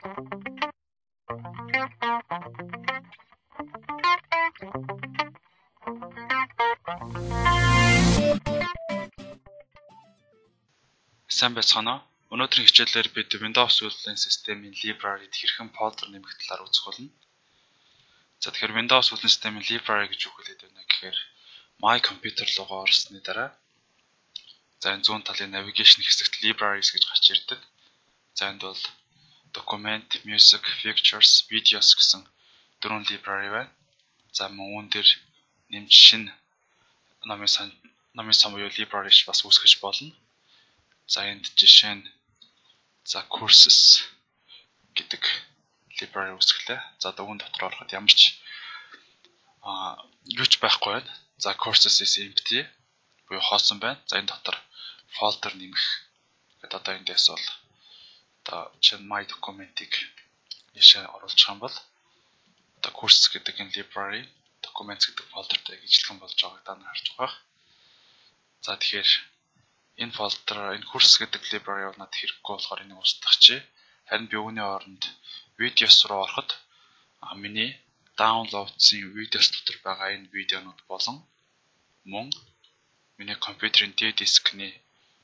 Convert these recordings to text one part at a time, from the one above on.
Сайн байцгаана уу? Өнөөдрийн хичээлээр бид Windows үйлдвэрлэлийн системийн library-д хэрхэн folder нэмэх талаар үзэх болно. За тэгэхээр Windows үйлдвэрлэлийн системийн library гэж юу хэлээд байна гэхээр My Computer руугаа орсны дараа за энэ зүүн талын navigation хэсэгт libraries гэж гарч ирдэг. За энд бол document, music, pictures, videos гэсэн дөрвөн library байна. За мөн үүн дээр нэмж шинэ номын сан буюу library бас үүсгэж болно. За энд жишээ нь за courses гэдэг library үүсгэлээ. За үүн дотор ороход ямар ч юу ч байхгүй байна. За courses is empty буюу хоосон байна. За энэ дотор folder нэмэх гэдэг одоо эндээс бол одоо чинь my document-ийг ийшээ оруулах юм бол одоо courses гэдэг энэ library documents гэдэг folder-тэй ижилхэн болж байгааг та нар харж байгаа. За тэгэхээр энэ folder энэ courses гэдэг library надад хэрэггүй болохоор энийг устгахчээ. Харин би үүний оронд videos руу ороход миний download-ийн videos дотор байгаа энэ видеонууд болон мөн миний компьютерийн дискний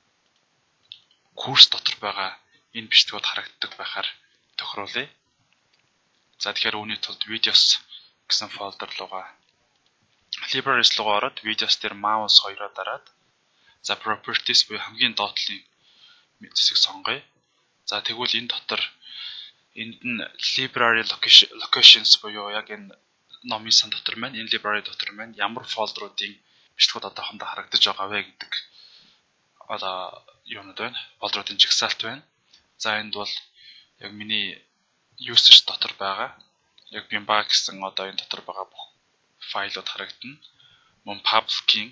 курс дотор байгаа энэ бичлэгүүд харагддаг байхаар тохируулъя. За тэгэхээр үүний тулд videos гэсэн folder руугаа libraries руугаа ороод videos дээр mouse хоёроо дараад за properties буюу хамгийн доотлын хэсэг сонгоё. За тэгвэл энэ дотор энд нь library locations буюу яг энэ номын сан дотор маань энэ library дотор маань ямар фолдеруудын бичлэгүүд одоохондоо харагдаж байгаа вэ гэдэг одоо юунод байна? Фолдеруудын жагсаалт байна. За энд бол яг миний users дотор байгаа яг Bimba гэсэн одоо энэ дотор байгаа бүх файлууд харагдана. Мөн public-ийн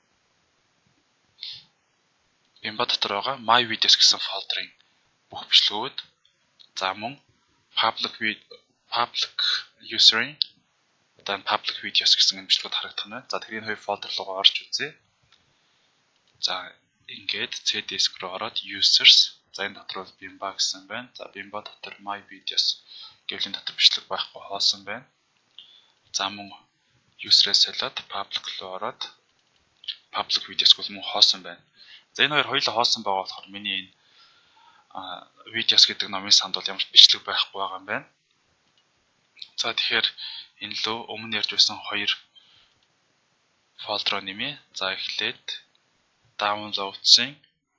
Bimba дотор байгаа my videos гэсэн фолдерын бүх бичлэгүүд за мөн public user-ийн одоо public videos гэсэн энэ бичлэгүүд харагдах нь байна. За тэрийн хоёр фолдер руугаа орж үзье. За ингээд C disk руу ороод users за энэ дотор бол Bimba гэсэн байна. За Bimba дотор my videos гэвлийн дотор бичлэг байхгүй хоосон байна. За мөн user-ээс солиод public руу ороод public videos бол мөн хоосон байна. За энэ хоёр хоёулаа хоосон байгаа болохоор миний энэ videos гэдэг номын санд бол ямар ч бичлэг байхгүй байгаа юм байна. За тэгэхээр энэ лөө өмнө ярьж байсан хоёр фолдероо нэмье. За эхлээд downloads-ийн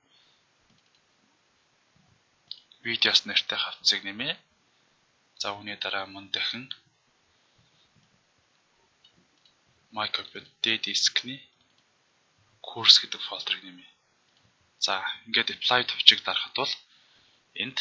videos нэртэй хавцыг нэмье. За үүний дараа мөн дахин my computer дискний course гэдэг фолдерыг нэмье. За ингээд apply төвчийг дарахад бол энд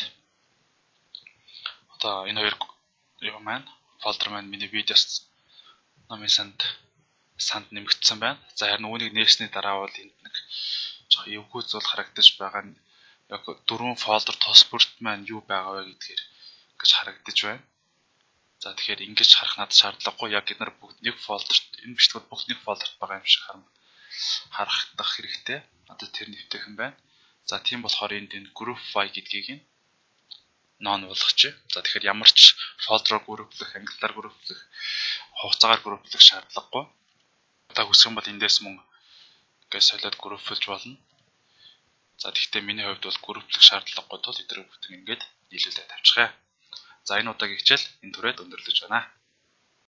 одоо энэ хоёр юу маань фолдер маань миний videos номын санд нэмэгдсэн байна. За харин үүнийг нээсний дараа бол энд нэг жоо эвгүй зүйл харагдаж байгаа нь яг дөрвөн фолдер тус бүрт маань юу байгаа вэ гэдгээр гэж харагдаж байна. За тэгэхээр ингэж харах надад шаардлагагүй. Яг эдгээр бүгд нэг фолдерт энэ бичлэгүүд бүгд нэг фолдерт байгаа юм шиг харагдах хэрэгтэй. Одоо тэр нэвтэйхэн байна. За тийм болохоор энд энэ group file гэдгийг нь non болгочих. За тэгэхээр ямар ч фолдероор групплэх, ангиллаар групплэх, хугацаагаар групплэх шаардлагагүй. Одоо хүсэх юм бол эндээс мөн ингээд солиод групплж болно. За тэгвэл миний хувьд бол групплэх шаардлагагүй тул эдгээр бүгд ингээд нийлүүлээд тавьчихъя. За энэ удаагийн хичээл энэ түрээд өндөрлөж байна.